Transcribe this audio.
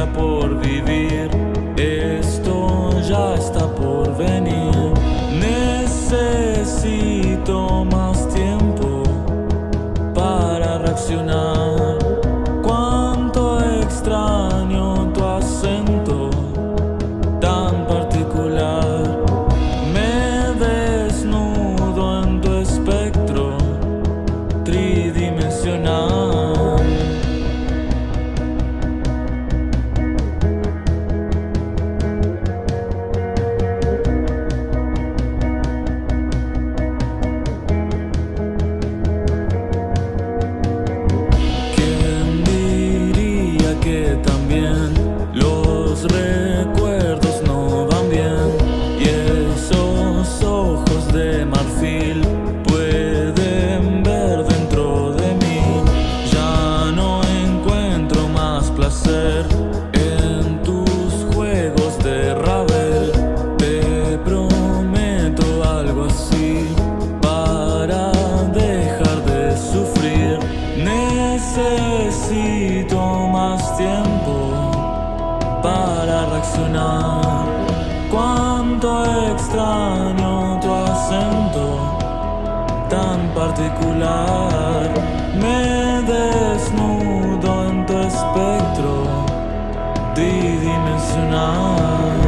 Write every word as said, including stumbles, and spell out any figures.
por vivir, esto ya está por venir. Necesito más tiempo para reaccionar. Cuánto extraño tu acento tan particular. Me desnudo en tu espectro tridimensional. ¿Quién diría que también los recuerdos no van bien? Y esos ojos de marfil pueden ver dentro de mí. Ya no encuentro más placer en tus juegos de Ravel. Te prometo algo así para dejar de sufrir. Necesito más tiempo para reaccionar. Cuánto extraño tu acento tan particular. Me desnudo en tu espectro tridimensional.